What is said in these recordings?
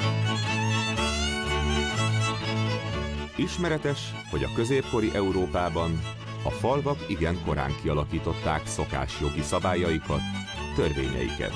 Ismeretes, hogy a középkori Európában a falvak igen korán kialakították szokásjogi szabályaikat, törvényeiket.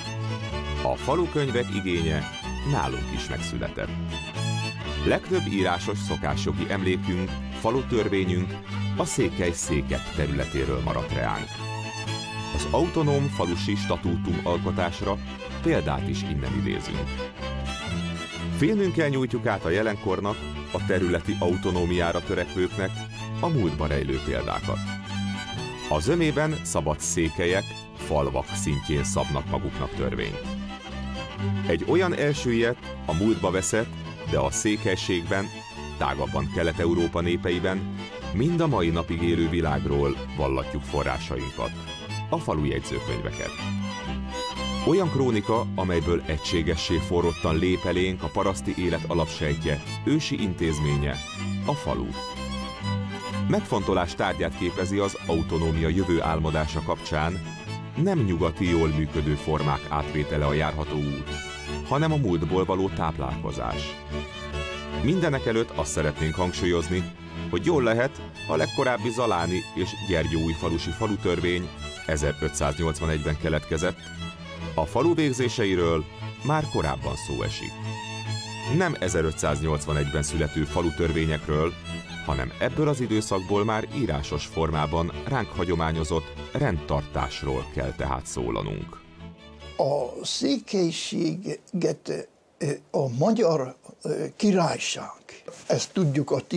A falukönyvek igénye nálunk is megszületett. Legtöbb írásos szokásjogi emlékünk, falutörvényünk a székely-székek területéről maradt reánk. Az autonóm falusi statútum alkotásra példát is innen idézünk. Filmünkkel nyújtjuk át a jelenkornak, a területi autonómiára törekvőknek a múltba rejlő példákat. A zömében szabad székelyek, falvak szintjén szabnak maguknak törvényt. Egy olyan elsüllyedt, a múltba veszett, de a székelységben, tágabban Kelet-Európa népeiben mind a mai napig élő világról vallatjuk forrásainkat, a falujegyzőkönyveket. Olyan krónika, amelyből egységessé forrottan lép elénk a paraszti élet alapsejtje, ősi intézménye, a falu. Megfontolás tárgyát képezi az autonómia jövő álmodása kapcsán nem nyugati, jól működő formák átvétele a járható út, hanem a múltból való táplálkozás. Mindenekelőtt azt szeretnénk hangsúlyozni, hogy jól lehet, a legkorábbi zaláni és gyergyóújfalusi falutörvény 1581-ben keletkezett, a falu végzéseiről már korábban szó esik. Nem 1581-ben születő falutörvényekről, hanem ebből az időszakból már írásos formában ránk hagyományozott rendtartásról kell tehát szólanunk. A székelységet a Magyar Királyság, ezt tudjuk a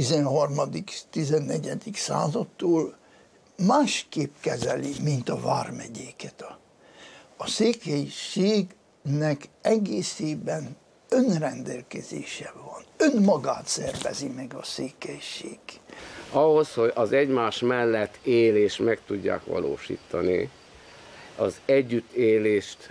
13.-14. századtól, másképp kezeli, mint a vármegyéket. A székelységnek egészében önrendelkezése van. Önmagát szervezi meg a székelység. Ahhoz, hogy az egymás mellett élést meg tudják valósítani, az együttélést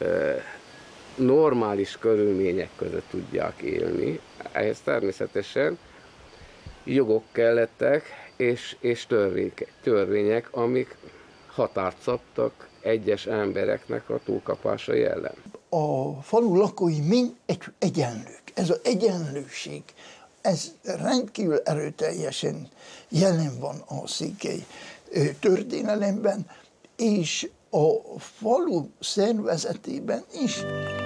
normális körülmények között tudják élni, ehhez természetesen jogok kellettek és törvények, amik határt szabtak egyes embereknek a túlkapásai ellen. A falu lakói mind egyenlők. Ez az egyenlőség, ez rendkívül erőteljesen jelen van a székely történelemben, és a falu szervezetében is.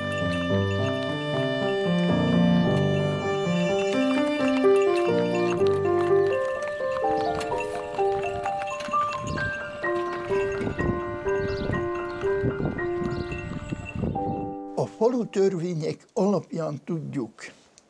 A falu törvények alapján tudjuk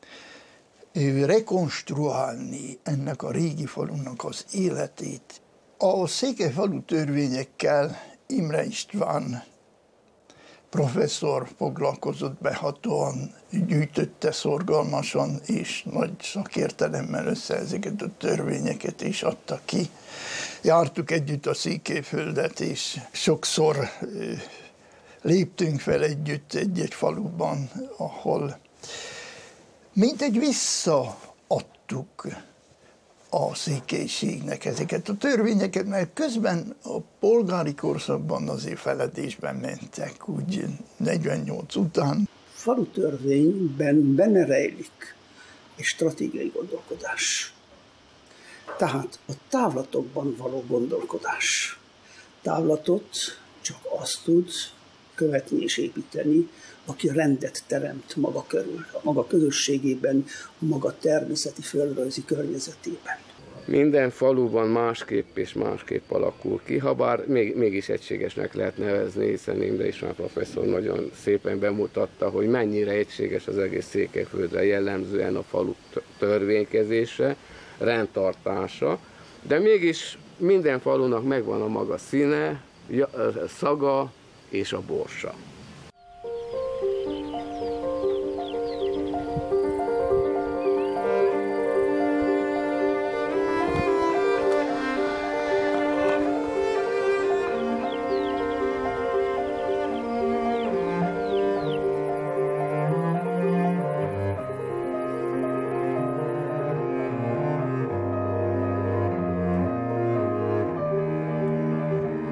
rekonstruálni ennek a régi falunak az életét. A székelyfalu törvényekkel Imre István professzor foglalkozott behatóan, gyűjtötte szorgalmasan és nagy szakértelemmel össze ezeket a törvényeket és adta ki. Jártuk együtt a Székelyföldet, és sokszor léptünk fel együtt egy-egy faluban, ahol mintegy visszaadtuk a székelységnek ezeket a törvényeket, mert közben a polgári korszakban azért feledésben mentek, úgy 48 után. Falutörvényben benne rejlik egy stratégiai gondolkodás. Tehát a távlatokban való gondolkodás. Távlatot csak azt tud követni és építeni, aki rendet teremt maga körül, a maga közösségében, a maga természeti földrajzi környezetében. Minden faluban másképp és másképp alakul ki, ha bár mégis egységesnek lehet nevezni, hiszen Imre István professzor nagyon szépen bemutatta, hogy mennyire egységes az egész Székelyföldre, jellemzően a falu törvénykezése, rendtartása, de mégis minden falunak megvan a maga színe, szaga és a borsa.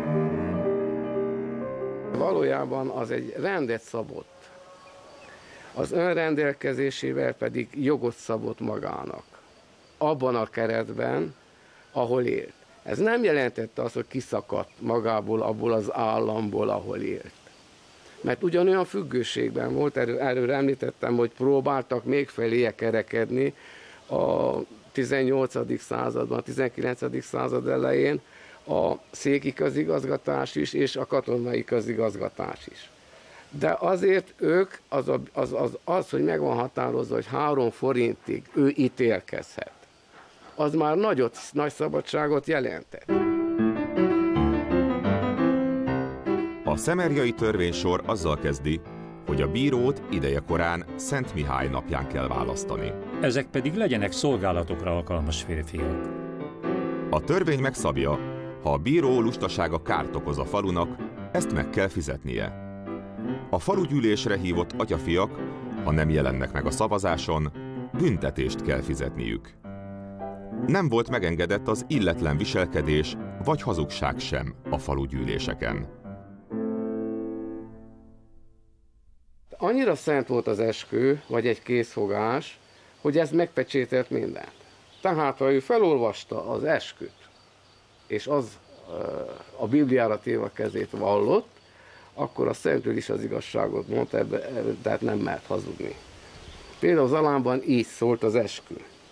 Valójában az egy rendet szabott. az önrendelkezésével pedig jogot szabott magának. Abban a keretben, ahol élt. Ez nem jelentette azt, hogy kiszakadt magából, abból az államból, ahol élt. Mert ugyanolyan függőségben volt, erről említettem, hogy próbáltak még feléje kerekedni a 18. században, a 19. század elején a széki közigazgatás is, és a katonai közigazgatás is. De azért ők, az, hogy meg van határozva, hogy 3 forintig ő ítélkezhet, az már nagy szabadságot jelentett. A szemerjai törvénysor azzal kezdi, hogy a bírót idejekorán Szent Mihály napján kell választani. Ezek pedig legyenek szolgálatokra alkalmas férfiak. A törvény megszabja, ha a bíró lustasága kárt okoz a falunak, ezt meg kell fizetnie. A falugyűlésre hívott atyafiak, ha nem jelennek meg a szavazáson, büntetést kell fizetniük. Nem volt megengedett az illetlen viselkedés vagy hazugság sem a falugyűléseken. Annyira szent volt az eskü, vagy egy készfogás, hogy ez megpecsételt mindent. Tehát, ha ő felolvasta az esküt, és az a Bibliára téve a kezét vallott, akkor a szentről is az igazságot mondta, tehát nem mert hazudni. Például Zalánban így szólt az eskü.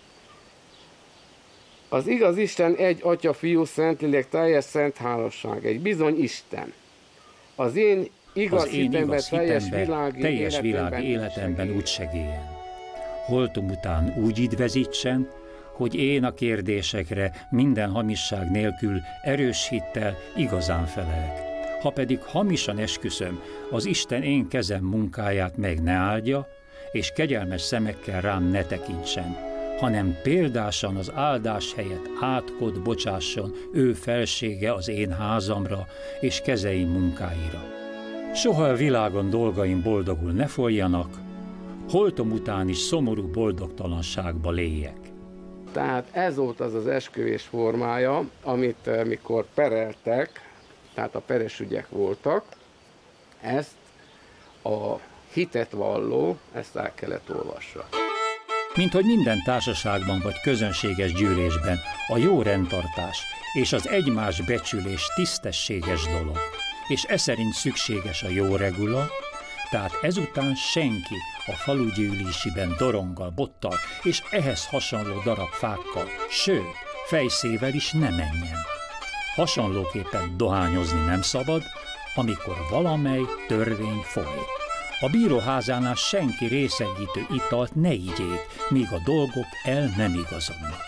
Az igaz Isten egy Atya, Fiú, Szentlélek, teljes szent háromság, egy bizony Isten. Az én igaz hitemben, teljes világi életemben úgy segélyen. Holtom után úgy idvezítsen, hogy én a kérdésekre minden hamisság nélkül erős hittel igazán felelek. Ha pedig hamisan esküszöm, az Isten én kezem munkáját meg ne áldja, és kegyelmes szemekkel rám ne tekintsen, hanem példásan az áldás helyett átkot bocsásson ő felsége az én házamra és kezeim munkáira. Soha a világon dolgaim boldogul ne folyjanak, holtom után is szomorú boldogtalanságba léjek. Tehát ez volt az esküvés formája, amit mikor pereltek, tehát a peres ügyek voltak, ezt a hitet valló, ezt el kellett olvassa. Mint hogy minden társaságban vagy közönséges gyűlésben a jó rendtartás és az egymás becsülés tisztességes dolog, és e szerint szükséges a jó regula, tehát ezután senki a falugyűlésiben doronggal, bottal és ehhez hasonló darab fákkal, sőt, fejszével is ne menjen. Hasonlóképpen dohányozni nem szabad, amikor valamely törvény foly. A bíróházánál senki részegítő italt ne igyék, míg a dolgok el nem igazodnak.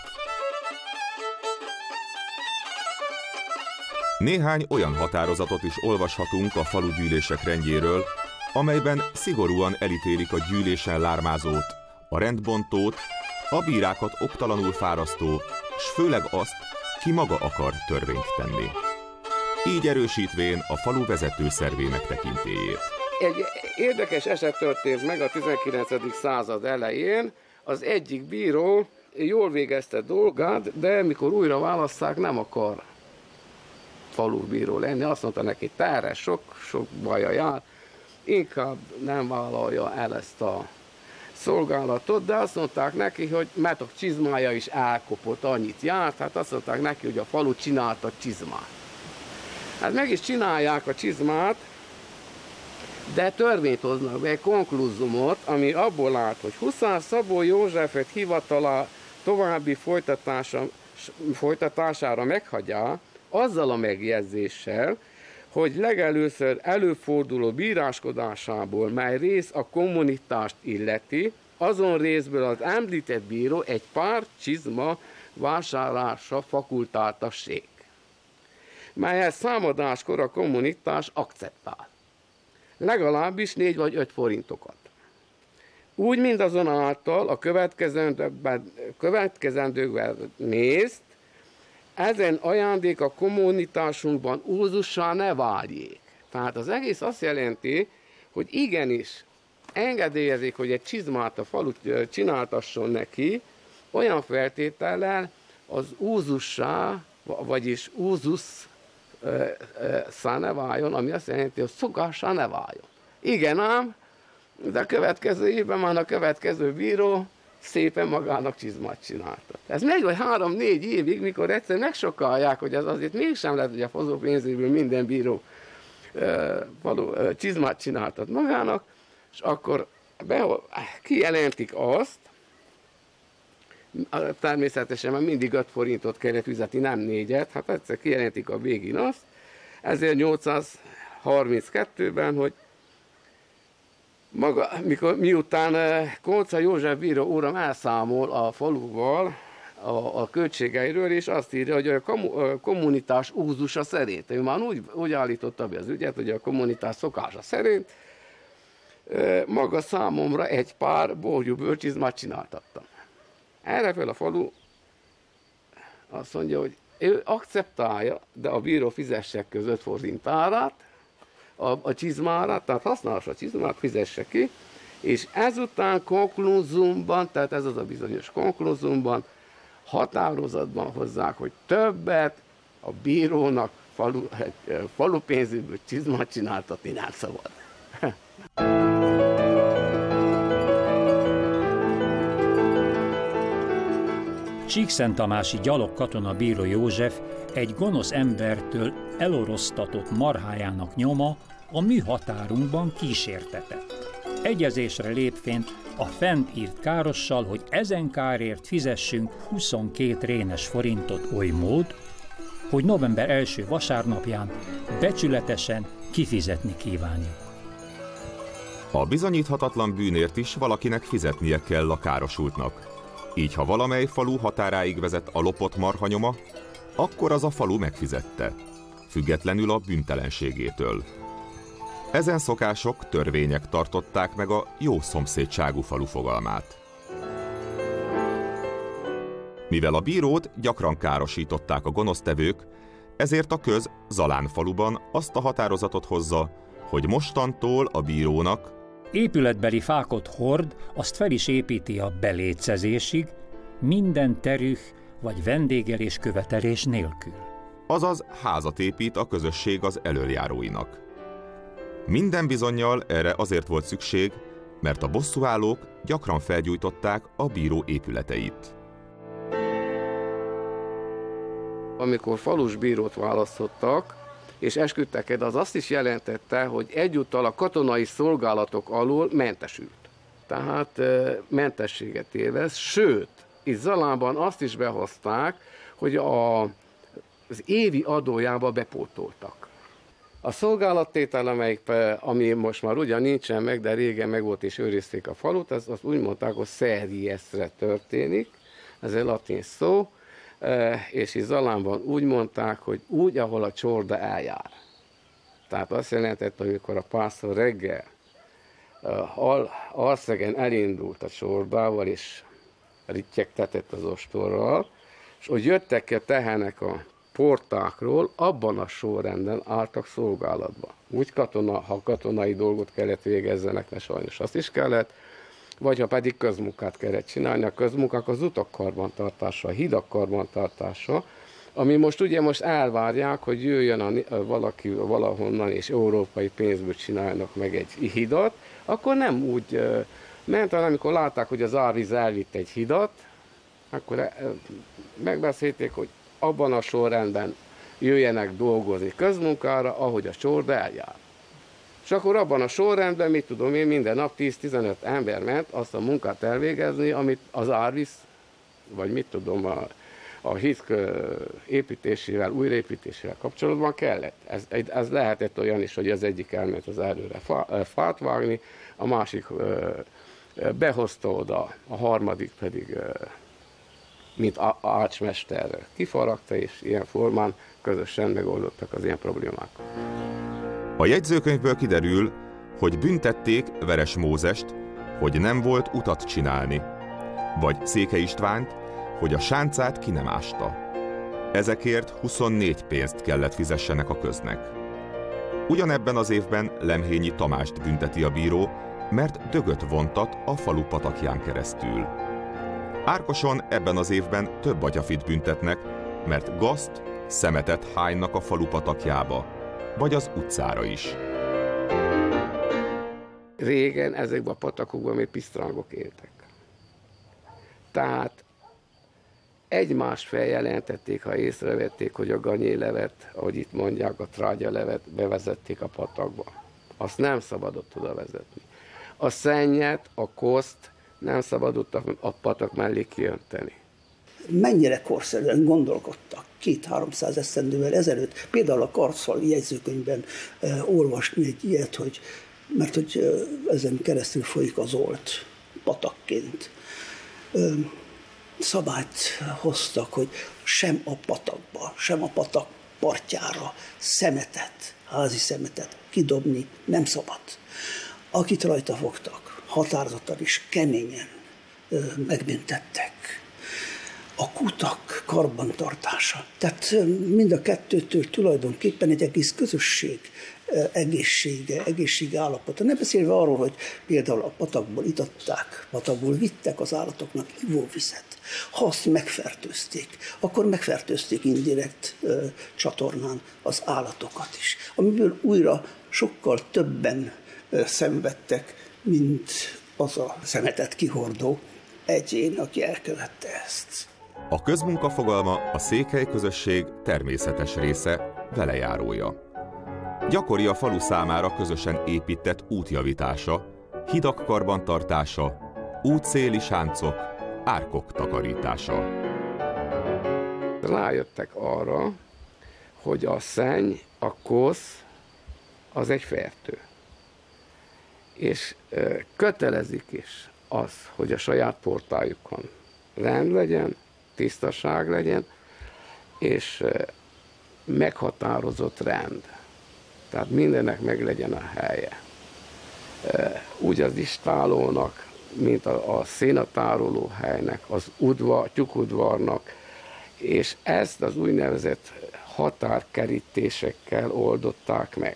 Néhány olyan határozatot is olvashatunk a falugyűlések rendjéről, amelyben szigorúan elítélik a gyűlésen lármázót, a rendbontót, a bírákat oktalanul fárasztó, s főleg azt, ki maga akar törvényt tenni. Így erősítvén a falu vezető szervének tekintélyét. Egy érdekes eset történt meg a 19. század elején. Az egyik bíró jól végezte dolgát, de mikor újra válasszák, nem akar falubíró lenni. Azt mondta neki, te sok baja jár, inkább nem vállalja el ezt a szolgálatot, de azt mondták neki, hogy mert a csizmája is elkopott, annyit járt, hát azt mondták neki, hogy a falu csinálta csizmát. Hát meg is csinálják a csizmát, de törvényt hoznak be, egy konklúzumot, ami abból áll, hogy Huszár Szabó Józsefet hivatala további folytatására meghagyja, azzal a megjegyzéssel, hogy legelőször előforduló bíráskodásából, mely rész a kommunitást illeti, azon részből az említett bíró egy pár csizma vásárlása fakultáltassék, melyet számadáskor a kommunitás akceptál. Legalábbis 4 vagy 5 forintokat. Úgy mindazonáltal a következendőkben nézt, ezen ajándék a kommunitásunkban úzussá ne váljék. Tehát az egész azt jelenti, hogy igenis engedélyezik, hogy egy csizmát a falu csináltasson neki, olyan feltétellel az úzussá, vagyis úzusz szá ne váljon, ami azt jelenti, hogy szokássá ne váljon. Igen ám, De a következő évben már a következő bíró szépen magának csizmát csináltat. Ez megy vagy 3-4 évig, mikor egyszer megsokkalják, hogy az azért mégsem lehet, hogy a fazópénzéből minden bíró csizmát csináltat magának, és akkor kijelentik azt, természetesen már mindig 5 forintot kellett fizetni, nem 4-et, hát egyszer kijelentik a végén azt, 1832-ben, hogy maga, miután Kolcza József bíró uram elszámol a faluval a költségeiről, és azt írja, hogy a kommunitás úzusa szerint, ő már úgy állította be az ügyet, hogy a kommunitás szokása szerint maga számomra egy pár borjú bőrcsizmát csináltattam. Erre fel a falu azt mondja, hogy ő akceptálja, de a bíró fizesse ki 5 forint árát, a csizmára, tehát használassa a csizmát, fizesse ki, és ezután konklúzumban, tehát ez az a bizonyos konklúzumban, határozatban hozzák, hogy többet a bírónak falu pénzéből csizmát csináltatni nem szabad. Csíkszenttamási gyalogkatona bíró József egy gonosz embertől elorosztatott marhájának nyoma a mi határunkban kísértetett. Egyezésre lépvén a fent írt károssal, hogy ezen kárért fizessünk 22 rénes forintot oly mód, hogy november 1. vasárnapján becsületesen kifizetni kívánjuk. A bizonyíthatatlan bűnért is valakinek fizetnie kell a károsultnak. Így, ha valamely falu határáig vezet a lopott marhanyoma, akkor az a falu megfizette, függetlenül a bűntelenségétől. Ezen szokások, törvények tartották meg a jó szomszédságú falu fogalmát. Mivel a bírót gyakran károsították a gonosztevők, ezért a köz Zalán faluban azt a határozatot hozza, hogy mostantól a bírónak épületbeli fákot hord, azt fel is építi a belécezésig, minden terüh vagy vendégelés követelés nélkül. Azaz házat épít a közösség az elöljáróinak. Minden bizonnyal erre azért volt szükség, mert a bosszúállók gyakran felgyújtották a bíró épületeit. Amikor falus bírót választottak, és esküdtek, az azt is jelentette, hogy egyúttal a katonai szolgálatok alól mentesült. Tehát mentességet élvez, sőt, itt Zalánban azt is behozták, hogy az évi adójába bepótoltak. A szolgálattétel, ami most már ugyan nincsen meg, de régen meg volt és őrizték a falut, azt úgy mondták, hogy seriesre történik, ez egy latin szó, és itt Zalánban úgy mondták, hogy úgy, ahol a csorda eljár. Tehát azt jelentett, amikor a pásztor reggel Alszegen elindult a csordával, és rittyegtetett az ostorral, és hogy jöttek ki a tehenek a portákról, abban a sorrenden álltak szolgálatba. Úgy ha katonai dolgot kellett végezzenek, mert sajnos azt is kellett, vagy ha pedig közmunkát kellett csinálni. A közmunkák az utak karbantartása, a hidak karbantartása, ami most elvárják, hogy jöjjön valaki valahonnan és európai pénzből csinálnak meg egy hidat, akkor nem úgy ment, hanem amikor látták, hogy az árvíz elvitt egy hidat, akkor megbeszélték, hogy abban a sorrendben jöjjenek dolgozni közmunkára, ahogy a csorda eljár. És akkor abban a sorrendben, mit tudom én, minden nap 10-15 ember ment azt a munkát elvégezni, amit az árvíz, vagy mit tudom, a híd építésével, újraépítésével kapcsolatban kellett. Ez lehetett olyan is, hogy az egyik elment az erdőre fát vágni, a másik behozta oda, a harmadik pedig mint ácsmester kifaragta, és ilyen formán közösen megoldottak az ilyen problémák. A jegyzőkönyvből kiderül, hogy büntették Veres Mózest, hogy nem volt utat csinálni, vagy Székely Istvánt, hogy a sáncát ki nem ásta. Ezekért 24 pénzt kellett fizessenek a köznek. Ugyanebben az évben Lemhényi Tamást bünteti a bíró, mert dögöt vontat a falu patakján keresztül. Árkoson ebben az évben több atyafit büntetnek, mert gazt, szemetet hánynak a falu patakjába, vagy az utcára is. Régen ezekben a patakokban még pisztrangok éltek. Tehát egymást feljelentették, ha észrevették, hogy a ganyélevet, ahogy itt mondják, a trágyalevet bevezették a patakba. Azt nem szabadott oda vezetni. A szennyet, a koszt nem szabadott a patak mellé kiönteni. Mennyire korszerűen gondolkodtak 200-300 esztendővel ezelőtt. Például a Karcfali jegyzőkönyvben olvasni egy ilyet, mert hogy ezen keresztül folyik az Olt patakként. Szabályt hoztak, hogy sem a patakba, sem a patak partjára szemetet, házi szemetet kidobni nem szabad. Akit rajta fogtak, határozottan és keményen megbüntettek. A kutak karbantartása. Tehát mind a kettőtől tulajdonképpen egy egész közösség egészsége állapota. Nem beszélve arról, hogy például a patakból itatták, patakból vittek az állatoknak ivóvizet. Ha azt megfertőzték, akkor megfertőzték indirekt csatornán az állatokat is, amiből újra sokkal többen szenvedtek, mint az a szemetet kihordó egyén, aki elkövette ezt. A közmunka fogalma a székely közösség természetes része, velejárója. Gyakori a falu számára közösen épített útjavítása, hidak karbantartása, útszéli sáncok, árkok takarítása. Rájöttek arra, hogy a szenny, a kosz, az egy fertő. És kötelezik is az, hogy a saját portájukon rend legyen, tisztaság legyen, és meghatározott rend. Tehát mindennek meg legyen a helye. Úgy az istálónak, mint a szénatároló helynek, az tyúkudvarnak, és ezt az úgynevezett határkerítésekkel oldották meg.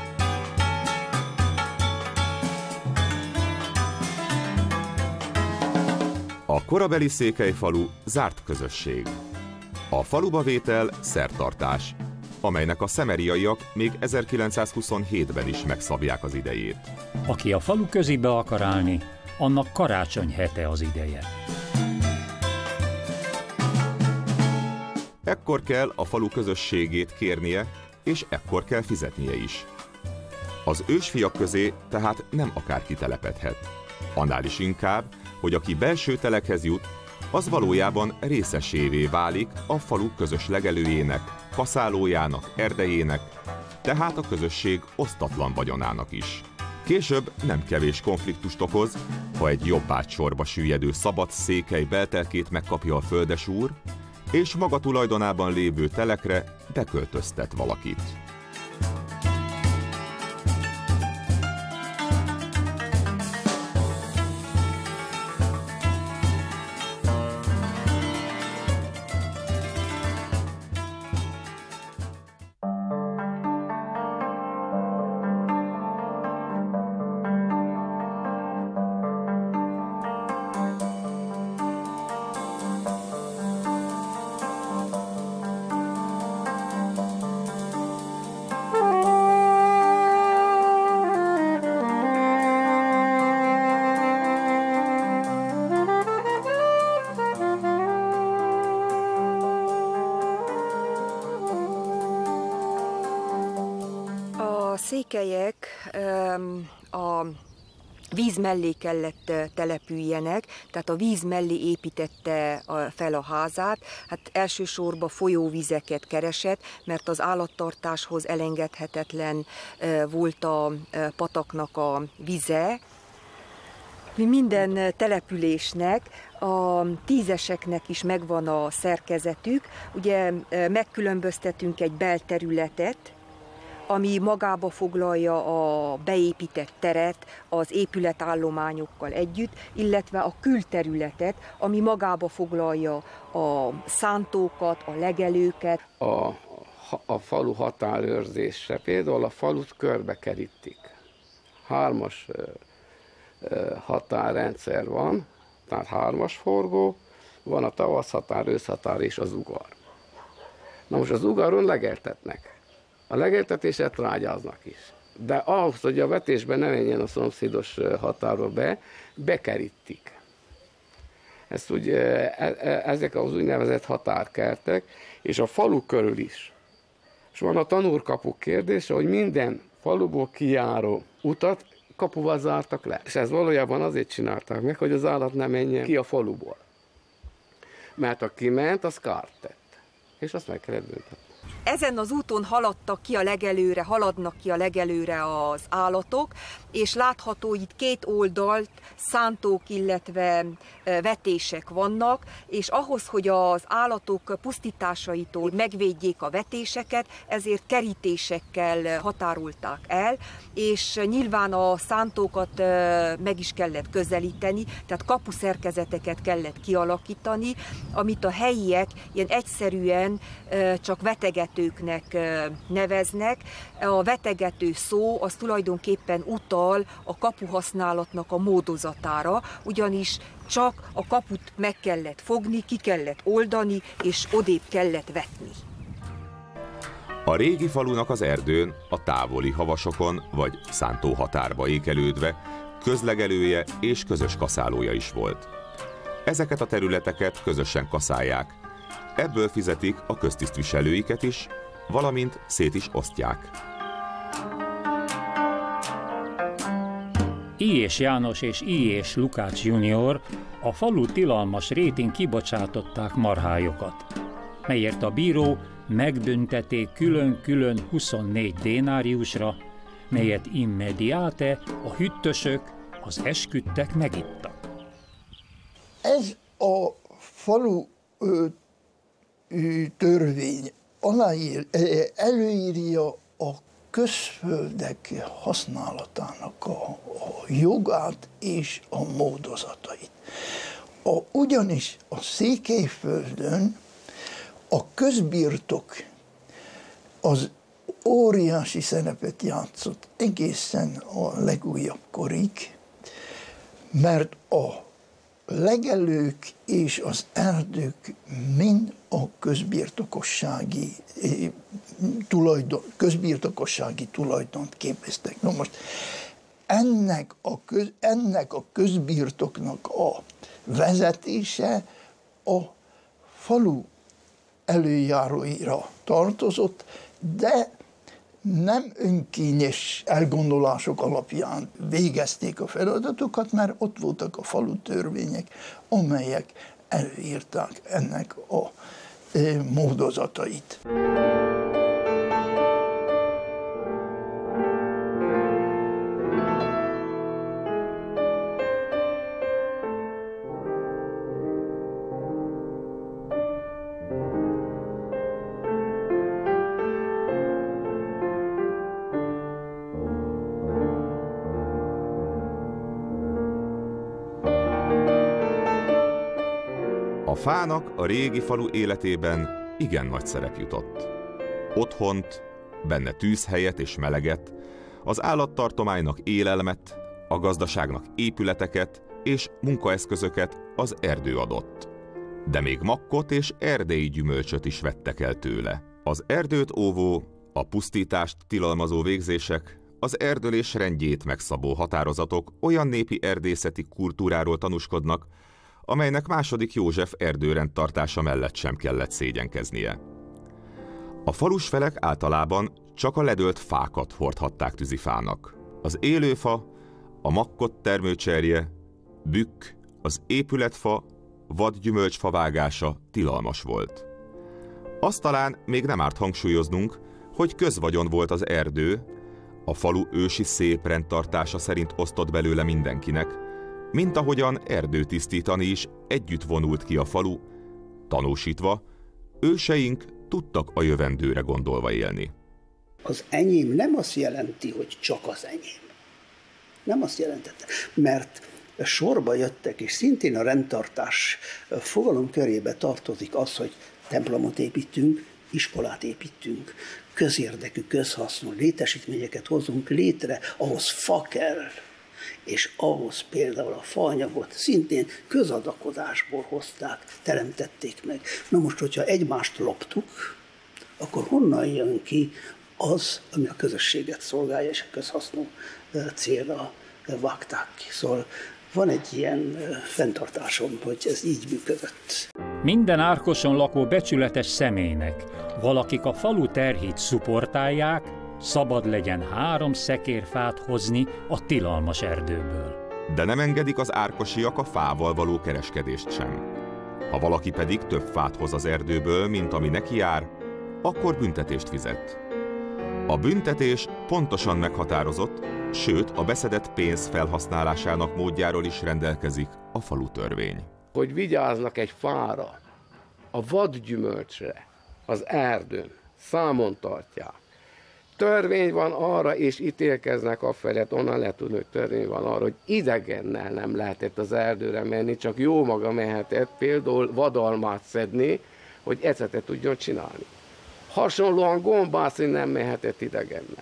A korabeli székelyfalu zárt közösség. A faluba vétel szertartás, amelynek a szemeriaiak még 1927-ben is megszabják az idejét. Aki a falu közébe akar állni, annak karácsony hete az ideje. Ekkor kell a falu közösségét kérnie, és ekkor kell fizetnie is. Az ősfiak közé tehát nem akárki telepedhet. Annál is inkább, hogy aki belső telekhez jut, az valójában részesévé válik a falu közös legelőjének, kaszálójának, erdejének, tehát a közösség osztatlan vagyonának is. Később nem kevés konfliktust okoz, ha egy jobbágysorba süllyedő szabad székely beltelkét megkapja a földesúr, és maga tulajdonában lévő telekre beköltöztet valakit. székelyek a víz mellé kellett települjenek, tehát a víz mellé építette fel a házát. Hát elsősorban folyóvizeket keresett, mert az állattartáshoz elengedhetetlen volt a pataknak a vize. Minden településnek, a tízeseknek is megvan a szerkezetük. Ugye megkülönböztetünk egy belterületet, ami magába foglalja a beépített teret az épületállományokkal együtt, illetve a külterületet, ami magába foglalja a szántókat, a legelőket. A falu határőrzése, például a falut körbekerítik. 3-as határrendszer van, tehát 3-as forgó, van a tavaszhatár, őszhatár és az ugar. Na most az ugaron legeltetnek. A legeltetésre trágyáznak is. De ahhoz, hogy a vetésben ne menjen a szomszédos határba bekerítik. Ezt ugye, ezek az úgynevezett határkertek, és a falu körül is. És van a tanúrkapuk kérdése, hogy minden faluból kijáró utat kapuval zártak le. És ez valójában azért csinálták meg, hogy az állat ne menjen ki a faluból. Mert ha kiment, az kárt tett. És azt meg kellett büntetni. Ezen az úton haladnak ki a legelőre az állatok, és látható itt két oldalt szántók, illetve vetések vannak, és ahhoz, hogy az állatok pusztításaitól megvédjék a vetéseket, ezért kerítésekkel határolták el, és nyilván a szántókat meg is kellett közelíteni, tehát kapuszerkezeteket kellett kialakítani, amit a helyiek ilyen egyszerűen csak vetegetőknek neveznek. A vetegető szó az tulajdonképpen utal a kapuhasználatnak a módozatára, ugyanis csak a kaput meg kellett fogni, ki kellett oldani, és odébb kellett vetni. A régi falunak az erdőn, a távoli havasokon vagy szántóhatárba ékelődve közlegelője és közös kaszálója is volt. Ezeket a területeket közösen kaszálják. Ebből fizetik a köztisztviselőiket is, valamint szét is osztják. I.és János és I.és Lukács junior a falu tilalmas rétén kibocsátották marhályokat, melyért a bíró megbüntették külön-külön 24 dénáriusra, melyet immediate a hüttösök, az esküdtek megittak. Ez a falu törvény előírja a közföldek használatának a jogát és a módozatait. Ugyanis a Székelyföldön a közbirtok az óriási szerepet játszott egészen a legújabb korig, mert a legelők és az erdők mind a közbirtokossági tulajdont képeztek. Na most ennek a közbirtoknak a vezetése a falu előjáróira tartozott, de nem önkényes elgondolások alapján végezték a feladatokat, mert ott voltak a falu törvények, amelyek előírták ennek a módozatait. A fának a régi falu életében igen nagy szerep jutott. Otthont, benne tűzhelyet és meleget, az állattartománynak élelmet, a gazdaságnak épületeket és munkaeszközöket az erdő adott. De még makkot és erdélyi gyümölcsöt is vettek el tőle. Az erdőt óvó, a pusztítást tilalmazó végzések, az erdölés rendjét megszabó határozatok olyan népi erdészeti kultúráról tanúskodnak, amelynek második József erdőrendtartása mellett sem kellett szégyenkeznie. A falusfelek általában csak a ledölt fákat hordhatták tűzifának. Az élőfa, a makkot termőcserje, bükk, az épületfa, vadgyümölcsfa vágása tilalmas volt. Azt talán még nem árt hangsúlyoznunk, hogy közvagyon volt az erdő, a falu ősi szép rendtartása szerint osztott belőle mindenkinek, mint ahogyan erdőtisztítani is együtt vonult ki a falu, tanúsítva, őseink tudtak a jövendőre gondolva élni. Az enyém nem azt jelenti, hogy csak az enyém. Nem azt jelentette, mert sorba jöttek, és szintén a rendtartás fogalomkörébe tartozik az, hogy templomot építünk, iskolát építünk, közérdekű, közhasznú létesítményeket hozunk létre, ahhoz fa kell, és ahhoz például a faanyagot szintén közadakozásból hozták, teremtették meg. Na most, hogyha egymást loptuk, akkor honnan jön ki az, ami a közösséget szolgálja, és a közhasznú célra vágták ki. Szóval van egy ilyen fenntartásom, hogy ez így működött. Minden Árkoson lakó becsületes személynek, valakik a falu terhét szuportálják, szabad legyen 3 szekérfát hozni a tilalmas erdőből. De nem engedik az árkosiak a fával való kereskedést sem. Ha valaki pedig több fát hoz az erdőből, mint ami neki jár, akkor büntetést fizet. A büntetés pontosan meghatározott, sőt a beszedett pénz felhasználásának módjáról is rendelkezik a falutörvény. Hogy vigyáznak egy fára, a vadgyümölcsre, az erdőn, számon tartják. Törvény van arra, és ítélkeznek afelett, onnan lehet tudni, hogy törvény van arra, hogy idegennel nem lehetett az erdőre menni, csak jó maga mehetett, például vadalmát szedni, hogy ecetet tudjon csinálni. Hasonlóan gombászni nem mehetett idegennel.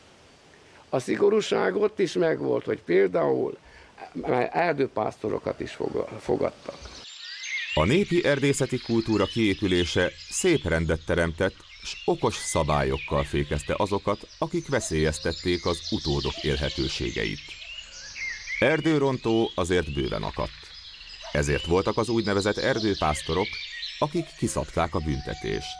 A szigorúság ott is megvolt, hogy például erdőpásztorokat is fogadtak. A népi erdészeti kultúra kiépülése szép rendet teremtett, s okos szabályokkal fékezte azokat, akik veszélyeztették az utódok élhetőségeit. Erdőrontó azért bőven akadt. Ezért voltak az úgynevezett erdőpásztorok, akik kiszabták a büntetést.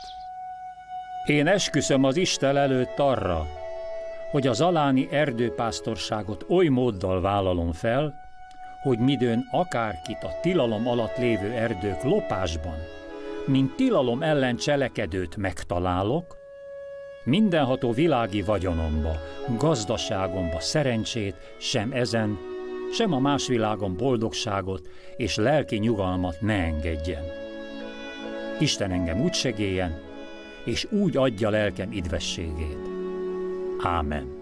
Én esküszöm az Isten előtt arra, hogy az aláni erdőpásztorságot oly móddal vállalom fel, hogy midőn akárkit a tilalom alatt lévő erdők lopásban, mint tilalom ellen cselekedőt megtalálok, mindenható világi vagyonomba, gazdaságomba szerencsét, sem ezen, sem a más világon boldogságot és lelki nyugalmat ne engedjen. Isten engem úgy segéljen, és úgy adja lelkem idvességét. Ámen.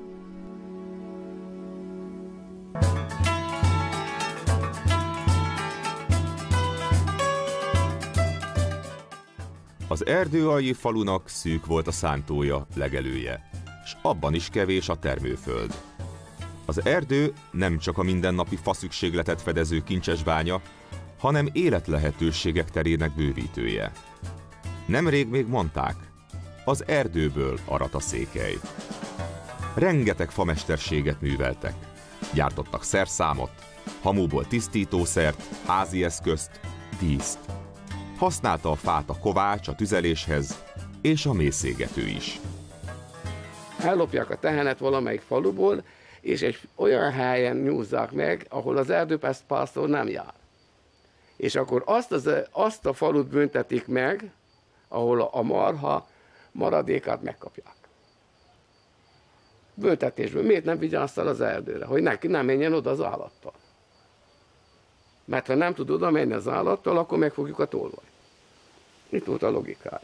Az erdőalji falunak szűk volt a szántója, legelője, s abban is kevés a termőföld. Az erdő nem csak a mindennapi faszükségletet fedező kincsesbánya, hanem életlehetőségek terének bővítője. Nemrég még mondták, az erdőből arat a székely. Rengeteg famesterséget műveltek. Gyártottak szerszámot, hamuból tisztítószert, házi eszközt, díszt. Használta a fát a kovács a tüzeléshez, és a mészégető is. Ellopják a tehenet valamelyik faluból, és egy olyan helyen nyúzzák meg, ahol az erdőpásztor nem jár. És akkor azt a falut büntetik meg, ahol a marha maradékát megkapják. Büntetésből. Miért nem vigyáztál az erdőre? Hogy neki nem menjen oda az állattal. Mert ha nem tud oda menni az állattal, akkor megfogjuk a tolvaj. Itt volt a logikája.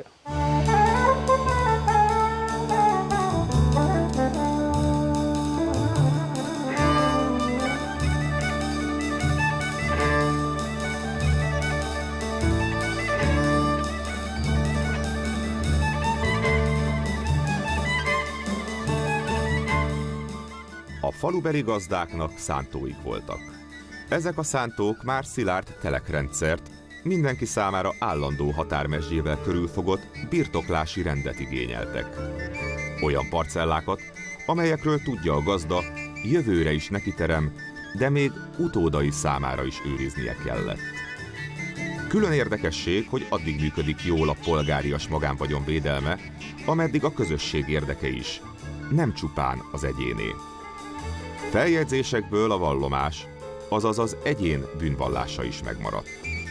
A falubeli gazdáknak szántóik voltak. Ezek a szántók már szilárd telekrendszert, mindenki számára állandó határmezsdjével körülfogott birtoklási rendet igényeltek. Olyan parcellákat, amelyekről tudja a gazda, jövőre is nekiterem, de még utódai számára is őriznie kellett. Külön érdekesség, hogy addig működik jól a polgárias magánvagyon védelme, ameddig a közösség érdeke is, nem csupán az egyéné. Feljegyzésekből a vallomás, azaz az egyén bűnvallása is megmaradt.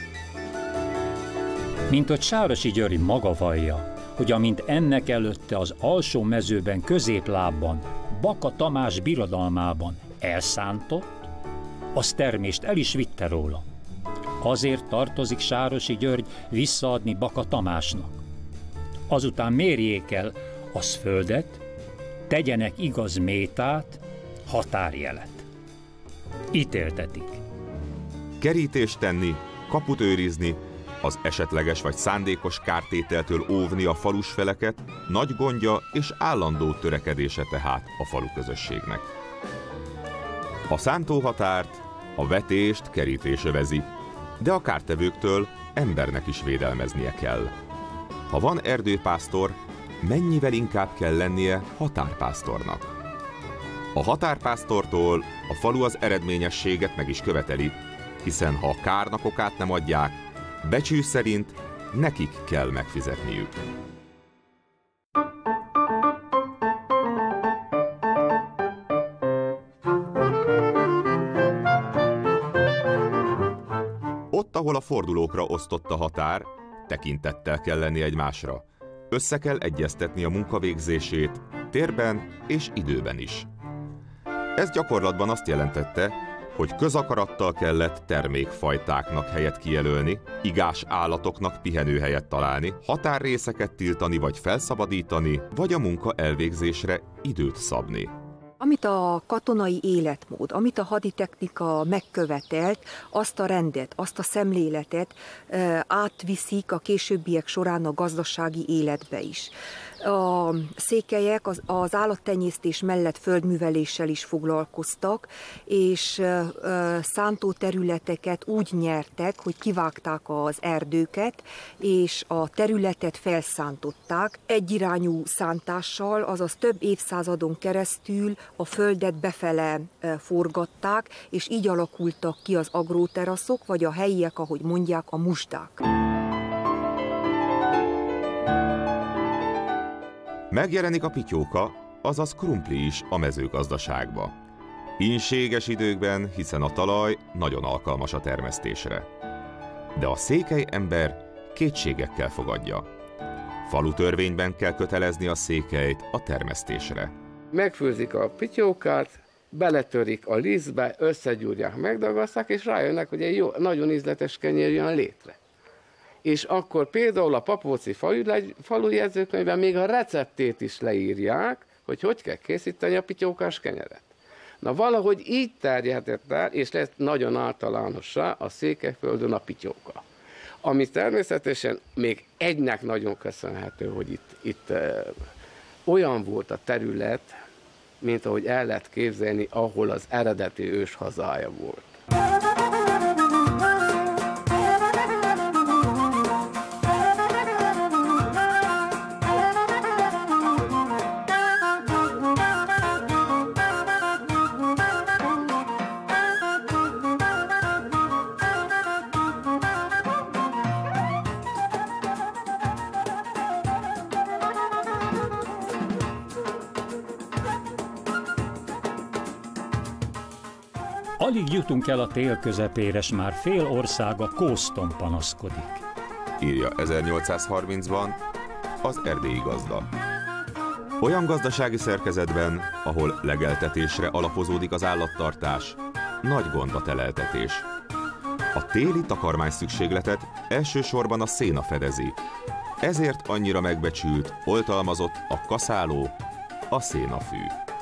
Mint hogy Sárosi György maga vallja, hogy amint ennek előtte az alsó mezőben középlábban, Baka Tamás birodalmában elszántott, az termést el is vitte róla. Azért tartozik Sárosi György visszaadni Baka Tamásnak. Azután mérjék el az földet, tegyenek igaz métát, határjelet. Ítéltetik. Kerítést tenni, kaput őrizni, az esetleges vagy szándékos kártételtől óvni a falusfeleket nagy gondja és állandó törekedése tehát a falu közösségnek. A szántóhatárt, a vetést kerítés övezi, de a kártevőktől embernek is védelmeznie kell. Ha van erdőpásztor, mennyivel inkább kell lennie határpásztornak. A határpásztortól a falu az eredményességet meg is követeli, hiszen ha a kárnak okát nem adják, becsű szerint nekik kell megfizetniük. Ott, ahol a fordulókra osztott a határ, tekintettel kell lenni egymásra. Össze kell egyeztetni a munkavégzését térben és időben is. Ez gyakorlatban azt jelentette, hogy közakarattal kellett termékfajtáknak helyet kijelölni, igás állatoknak pihenőhelyet találni, határrészeket tiltani vagy felszabadítani, vagy a munka elvégzésre időt szabni. Amit a katonai életmód, amit a haditechnika megkövetelt, azt a rendet, azt a szemléletet átviszik a későbbiek során a gazdasági életbe is. A székelyek az állattenyésztés mellett földműveléssel is foglalkoztak, és szántóterületeket úgy nyertek, hogy kivágták az erdőket, és a területet felszántották. Egyirányú szántással, azaz több évszázadon keresztül a földet befele forgatták, és így alakultak ki az agróteraszok, vagy a helyiek, ahogy mondják, a musdák. Megjelenik a pityóka, azaz krumpli is a mezőgazdaságba. Ínséges időkben, hiszen a talaj nagyon alkalmas a termesztésre. De a székely ember kétségekkel fogadja. Falu törvényben kell kötelezni a székelyt a termesztésre. Megfőzik a pityókát, beletörik a lisztbe, összegyúrják, megdagaszták, és rájönnek, hogy egy jó, nagyon ízletes kenyér jön létre. És akkor például a Papóci falujegyzőkönyvben még a receptét is leírják, hogy kell készíteni a pityókás kenyeret. Na valahogy így terjedett el, és lett nagyon általánossá a Székelyföldön a pityóka. Ami természetesen még egynek nagyon köszönhető, hogy itt olyan volt a terület, mint ahogy el lehet képzelni, ahol az eredeti ős hazája volt. Alig jutunk el a tél közepére, s már fél országa kószton panaszkodik. Írja 1830-ban az erdélyi gazda. Olyan gazdasági szerkezetben, ahol legeltetésre alapozódik az állattartás, nagy gond a teleltetés. A téli takarmány szükségletet elsősorban a széna fedezi, ezért annyira megbecsült, oltalmazott a kaszáló, a szénafű.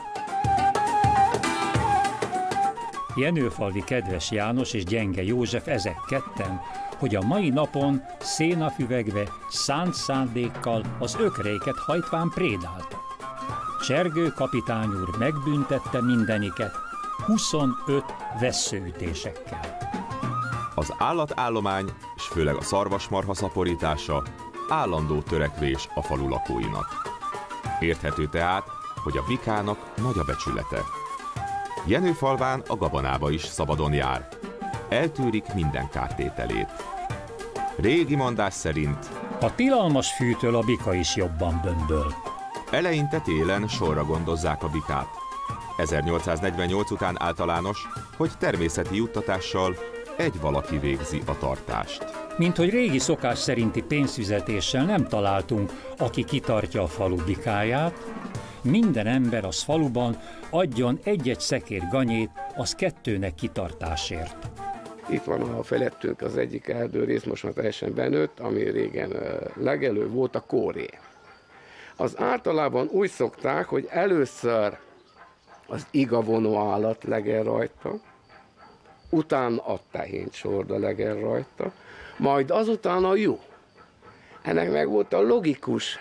Jenőfalvi Kedves János és Gyenge József ezek ketten, hogy a mai napon szénafüvegve szánt szándékkal az ökréket hajtván prédáltak. Csergő kapitány úr megbüntette mindeniket 25 vesszőütésekkel. Az állatállomány, és főleg a szarvasmarha szaporítása állandó törekvés a falu lakóinak. Érthető tehát, hogy a bikának nagy a becsülete. Jenőfalván a gabonába is szabadon jár. Eltűrik minden kártételét. Régi mondás szerint a tilalmas fűtől a bika is jobban bömböl. Eleinte télen sorra gondozzák a bikát. 1848 után általános, hogy természeti juttatással egy valaki végzi a tartást. Mint hogy régi szokás szerinti pénzfizetéssel nem találtunk, aki kitartja a falu bikáját, minden ember az faluban adjon egy-egy szekér ganyét, az 2 kitartásért. Itt van a felettünk az egyik erdőrész, most már teljesen benőtt, ami régen legelő volt, a kóré. Az általában úgy szokták, hogy először az igavonó állat legel rajta, utána a tehéncsorde legel rajta, majd azután a juh. Ennek meg volt a logikus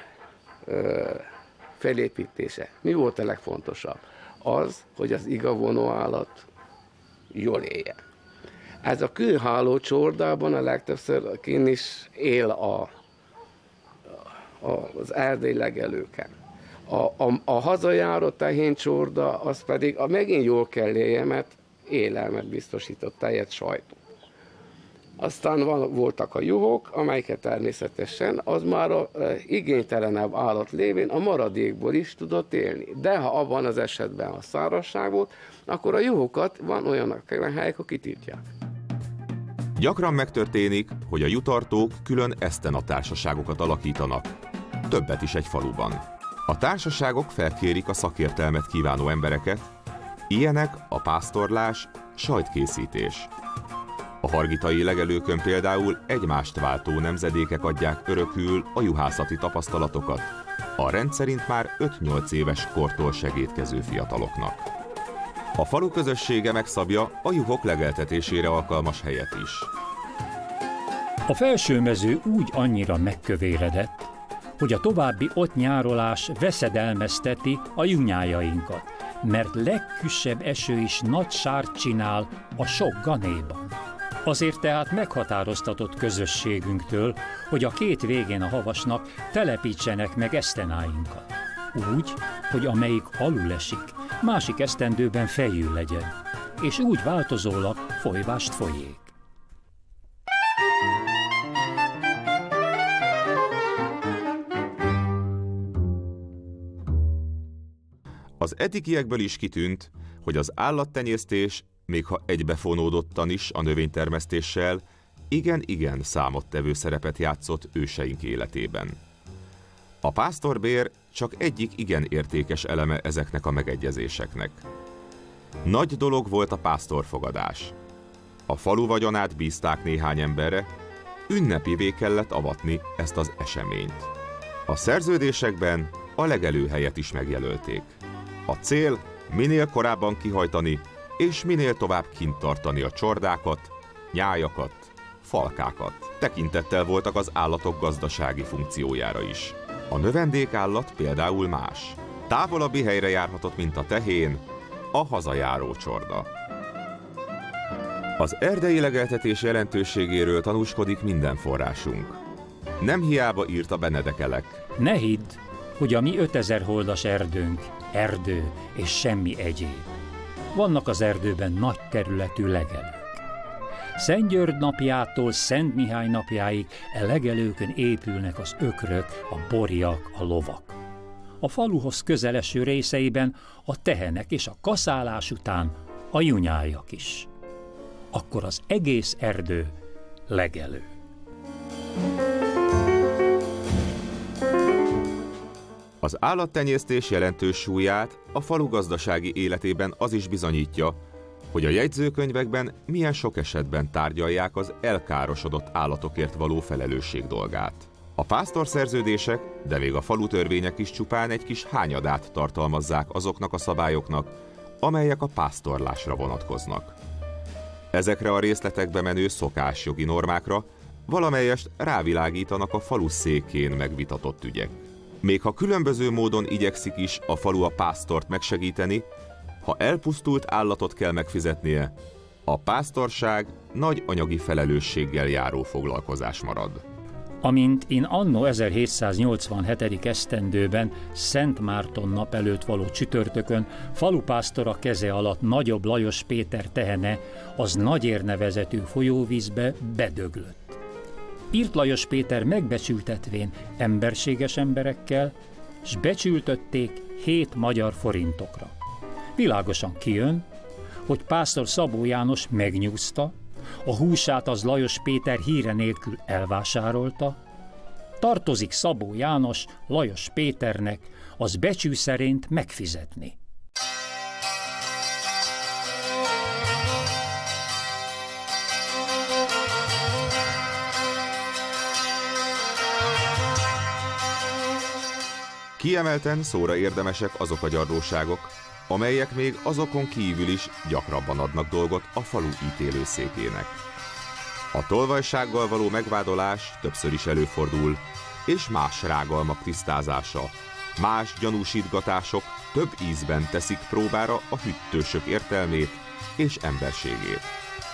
felépítése. Mi volt a legfontosabb? Az, hogy az igavonó állat jól éljen. Ez a kőháló csordában a legtöbbször kint is él az erdei legelőken. A hazajáró tehéncsorda, az pedig megint jól kell élje, mert élelmet biztosított, tejet, sajtot. Aztán voltak a juhok, amelyeket természetesen az már a igénytelenebb állat lévén a maradékból is tudott élni. De ha abban az esetben a szárazság volt, akkor a juhokat van olyan helyek, akik tiltják. Gyakran megtörténik, hogy a jutartók külön esztenatársaságokat alakítanak, többet is egy faluban. A társaságok felkérik a szakértelmet kívánó embereket, ilyenek a pásztorlás, sajtkészítés. A hargitai legelőkön például egymást váltó nemzedékek adják örökül a juhászati tapasztalatokat, a rendszerint már 5-8 éves kortól segédkező fiataloknak. A falu közössége megszabja a juhok legeltetésére alkalmas helyet is. A felsőmező úgy annyira megkövéredett, hogy a további ott nyárolás veszedelmezteti a junyájainkat, mert legküsebb eső is nagy sárt csinál a sok ganéban. Azért tehát meghatároztatott közösségünktől, hogy a két végén a havasnak telepítsenek meg esztenáinkat. Úgy, hogy amelyik alul esik, másik esztendőben fejül legyen, és úgy változólag folyvást folyék. Az eddigiekből is kitűnt, hogy az állattenyésztés, még ha egybefonódottan is a növénytermesztéssel, igen-igen számottevő szerepet játszott őseink életében. A pásztorbér csak egyik igen értékes eleme ezeknek a megegyezéseknek. Nagy dolog volt a pásztorfogadás. A falu vagyonát bízták néhány emberre, ünnepivé kellett avatni ezt az eseményt. A szerződésekben a legelőhelyet is megjelölték. A cél minél korábban kihajtani, és minél tovább kint tartani a csordákat, nyájakat, falkákat. Tekintettel voltak az állatok gazdasági funkciójára is. A növendékállat például más. Távolabbi helyre járhatott, mint a tehén, a hazajáró csorda. Az erdei legeltetés jelentőségéről tanúskodik minden forrásunk. Nem hiába írta Benedek Elek. Ne hidd, hogy a mi 5000 holdas erdőnk erdő és semmi egyéb. Vannak az erdőben nagy területű legelők. Szentgyörgy napjától Szent Mihály napjáig legelőkön épülnek az ökrök, a borjak, a lovak. A faluhoz közeleső részeiben a tehenek és a kaszálás után a junyájak is. Akkor az egész erdő legelő. Az állattenyésztés jelentős súlyát a falu gazdasági életében az is bizonyítja, hogy a jegyzőkönyvekben milyen sok esetben tárgyalják az elkárosodott állatokért való felelősség dolgát. A pásztorszerződések, de még a falutörvények is csupán egy kis hányadát tartalmazzák azoknak a szabályoknak, amelyek a pásztorlásra vonatkoznak. Ezekre a részletekbe menő szokásjogi normákra valamelyest rávilágítanak a falu székén megvitatott ügyek. Még ha különböző módon igyekszik is a falu a pásztort megsegíteni, ha elpusztult állatot kell megfizetnie, a pásztorság nagy anyagi felelősséggel járó foglalkozás marad. Amint én anno 1787. esztendőben Szent Márton nap előtt való csütörtökön falupásztora keze alatt Nagyobb Lajos Péter tehene az Nagyér nevezetű folyóvízbe bedöglött. Írt Lajos Péter megbecsültetvén emberséges emberekkel, s becsültötték 7 magyar forintokra. Világosan kijön, hogy pásztor Szabó János megnyúzta, a húsát az Lajos Péter híre nélkül elvásárolta, tartozik Szabó János Lajos Péternek az becsű szerint megfizetni. Kiemelten szóra érdemesek azok a gyarlóságok, amelyek még azokon kívül is gyakrabban adnak dolgot a falu ítélőszékének. A tolvajsággal való megvádolás többször is előfordul, és más rágalmak tisztázása, más gyanúsítgatások több ízben teszik próbára a hüttősök értelmét és emberségét.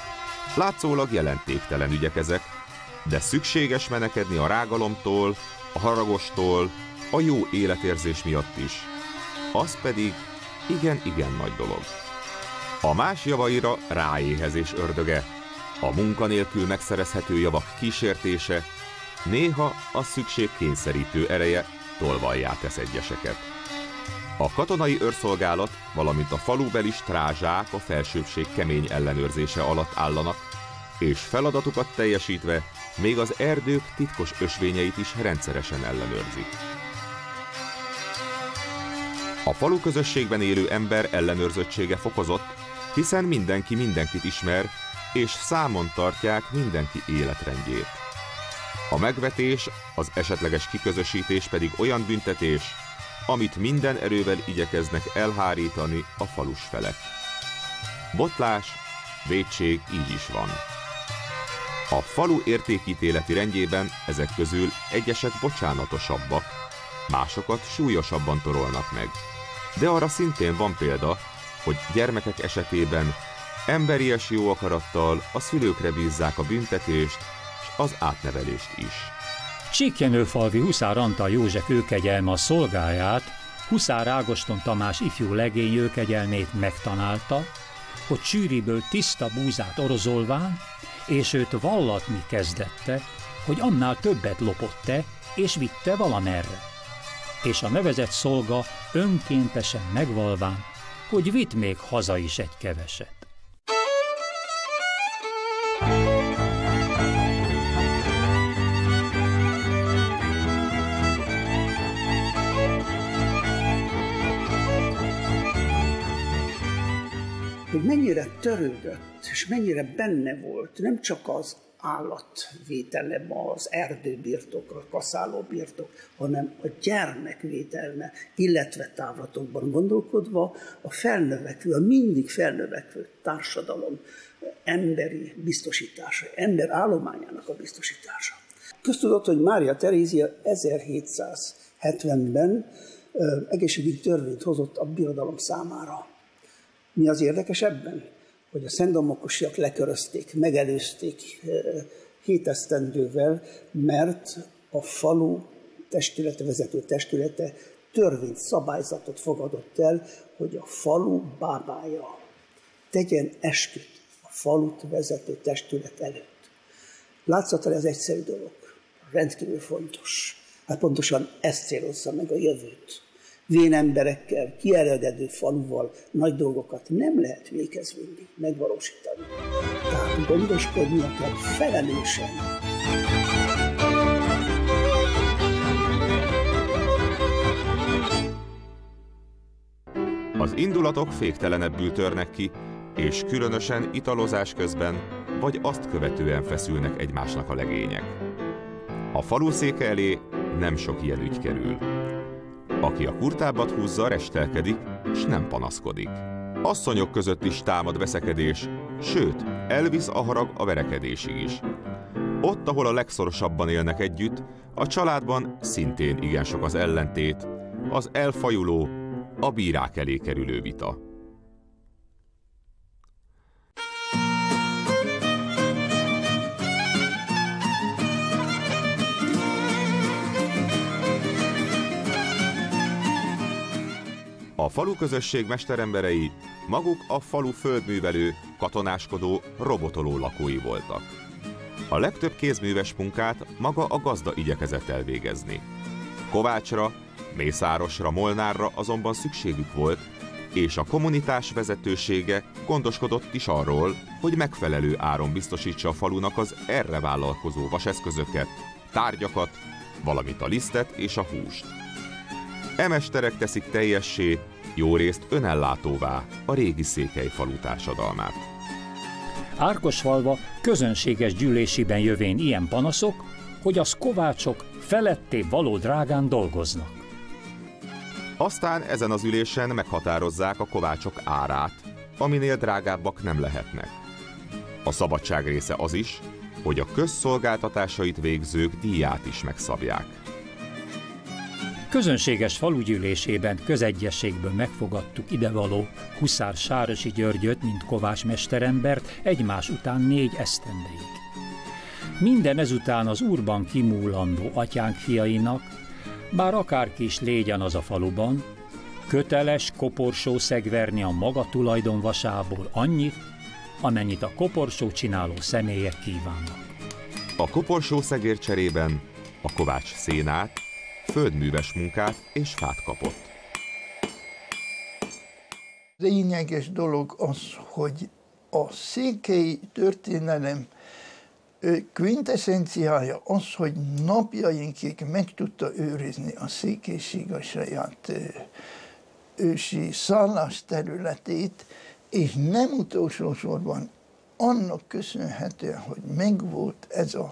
Látszólag jelentéktelen ügyek ezek, de szükséges menekedni a rágalomtól, a haragostól, a jó életérzés miatt is. Az pedig igen nagy dolog. A más javaira ráéhezés ördöge, a munkanélkül megszerezhető javak kísértése, néha a szükség kényszerítő ereje tolvajjá tesz egyeseket. A katonai őrszolgálat, valamint a falubeli strázsák a felsőbbség kemény ellenőrzése alatt állanak, és feladatukat teljesítve még az erdők titkos ösvényeit is rendszeresen ellenőrzik. A falu közösségben élő ember ellenőrzöttsége fokozott, hiszen mindenki mindenkit ismer, és számon tartják mindenki életrendjét. A megvetés, az esetleges kiközösítés pedig olyan büntetés, amit minden erővel igyekeznek elhárítani a falus felek. Botlás, vétség így is van. A falu értékítéleti rendjében ezek közül egyesek bocsánatosabbak, másokat súlyosabban torolnak meg. De arra szintén van példa, hogy gyermekek esetében emberies jó akarattal a szülőkre bízzák a büntetést és az átnevelést is. Síkjenőfalvi Huszár Antal József őkegyelme a szolgáját, Huszár Ágoston Tamás ifjú legény őkegyelmét megtanálta, hogy csűriből tiszta búzát orozolván, és őt vallatni kezdette, hogy annál többet lopott-e, és vitte valamerre. És a nevezett szolga önkéntesen megvalván, hogy vitt még haza is egy keveset. Hogy mennyire törődött, és mennyire benne volt, nem csak az állatvételem, az erdőbirtok, a kaszálóbirtok, hanem a gyermekvételme, illetve távlatokban gondolkodva a felnövekvő, a mindig felnövekvő társadalom emberi biztosítása, ember állományának a biztosítása. Köztudott, hogy Mária Terézia 1770-ben egészségügyi törvényt hozott a birodalom számára. Mi az érdekes ebben? Hogy a szentdomokosiak lekörözték, megelőzték 7 esztendővel, mert a falu testülete, vezető testülete törvényt, szabályzatot fogadott el, hogy a falu bábája tegyen esküt a falut vezető testület előtt. Látszatra ez egyszerű dolog, rendkívül fontos. Hát pontosan ezt célozza meg a jövőt. Vén emberekkel, kierededő faluval nagy dolgokat nem lehet véghez vinni, megvalósítani. Tehát gondoskodnia kell felelősen. Az indulatok féktelenebbül törnek ki, és különösen italozás közben, vagy azt követően feszülnek egymásnak a legények. A falu széke elé nem sok ilyen ügy kerül. Aki a kurtábbat húzza, restelkedik, s nem panaszkodik. Asszonyok között is támad veszekedés, sőt, elvisz a harag a verekedésig is. Ott, ahol a legszorosabban élnek együtt, a családban szintén igen sok az ellentét, az elfajuló, a bírák elé kerülő vita. A falu közösség mesteremberei maguk a falu földművelő, katonáskodó, robotoló lakói voltak. A legtöbb kézműves munkát maga a gazda igyekezett elvégezni. Kovácsra, mészárosra, molnárra azonban szükségük volt, és a kommunitás vezetősége gondoskodott is arról, hogy megfelelő áron biztosítsa a falunak az erre vállalkozó vaseszközöket, tárgyakat, valamint a lisztet és a húst. Mesterek teszik teljessé, jórészt önellátóvá a régi Székelyfalu társadalmát. Árkosfalva közönséges gyűlésében jövén ilyen panaszok, hogy az kovácsok feletté való drágán dolgoznak. Aztán ezen az ülésen meghatározzák a kovácsok árát, aminél drágábbak nem lehetnek. A szabadság része az is, hogy a közszolgáltatásait végzők díját is megszabják. Közönséges falugyűlésében közegyességből megfogadtuk idevaló Huszár Sárosi Györgyöt, mint kovács mesterembert egymás után 4 esztendeig. Minden ezután az úrban kimúlandó atyánk fiainak, bár akárki is légyen az a faluban, köteles koporsószegverni a maga tulajdonvasából annyit, amennyit a koporsó csináló személyek kívánnak. A koporsószegér cserében a kovács szénát, földműves munkát és fát kapott. Lényeges dolog az, hogy a székhelyi történelem kvintessenciája az, hogy napjainkig meg tudta őrizni a székelység a saját ősi szállásterületét, és nem utolsó sorban annak köszönhetően, hogy megvolt ez a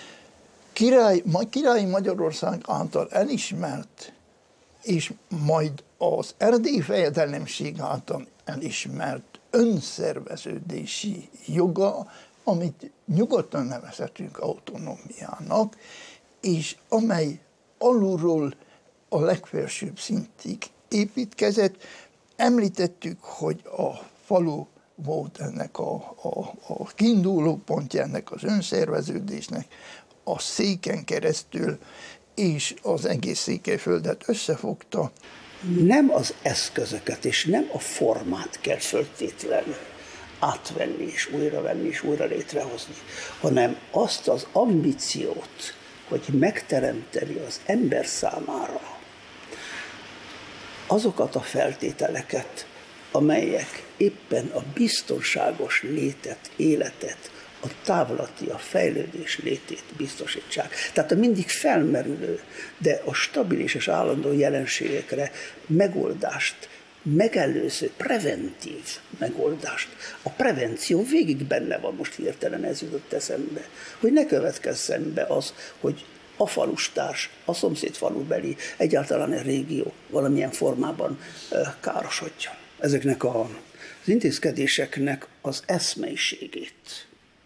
királyi Magyarország által elismert, és majd az erdélyi fejedelemség által elismert önszerveződési joga, amit nyugodtan nevezhetünk autonómiának, és amely alulról a legfelsőbb szintig építkezett. Említettük, hogy a falu volt ennek a kiinduló pontja ennek az önszerveződésnek, a széken keresztül, és az egész Székelyföldet összefogta. Nem az eszközöket és nem a formát kell föltétlenül átvenni és újravenni és újra létrehozni, hanem azt az ambíciót, hogy megteremteni az ember számára azokat a feltételeket, amelyek éppen a biztonságos létet, életet, a távlati, a fejlődés létét biztosítsák. Tehát a mindig felmerülő, de a stabilis és állandó jelenségekre megoldást, megelőző, preventív megoldást. A prevenció végig benne van, most hirtelen ez jutott eszembe, hogy ne következzen be az, hogy a falustárs, a szomszéd falubeli, egyáltalán a régió valamilyen formában károsodjon. Ezeknek az intézkedéseknek az eszmeiségét,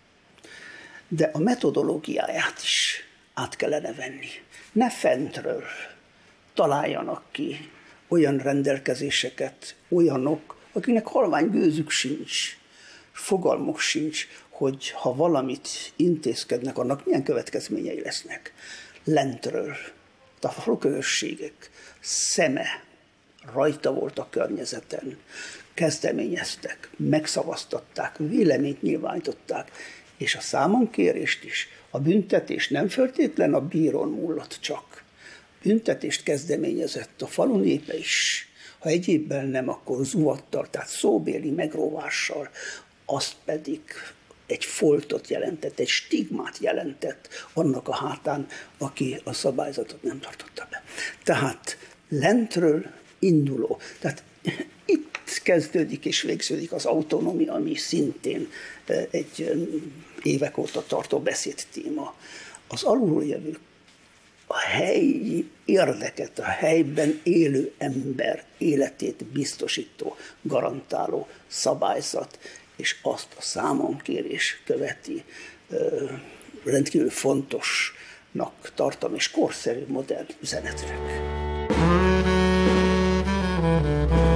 de a metodológiáját is át kellene venni. Ne fentről találjanak ki olyan rendelkezéseket, olyanok, akiknek halvány gőzük sincs, fogalmuk sincs, hogy ha valamit intézkednek, annak milyen következményei lesznek. Lentről, a faluközösségek szeme rajta volt a környezeten, kezdeményeztek, megszavaztatták, véleményt nyilvánították, és a számonkérést is, a büntetés nem feltétlen a bírón múlott csak. Büntetést kezdeményezett a falu népe is, ha egyébben nem, akkor zuvattal, tehát szóbéli megróvással, azt pedig egy foltot jelentett, egy stigmát jelentett annak a hátán, aki a szabályzatot nem tartotta be. Tehát lentről induló, tehát itt kezdődik és végződik az autonómia, ami szintén egy évek óta tartó beszédtéma. Az alulról jövő a helyi érdeket, a helyben élő ember életét biztosító, garantáló szabályzat, és azt a számonkérés követi, rendkívül fontosnak tartom, és korszerű, modern üzenetrek.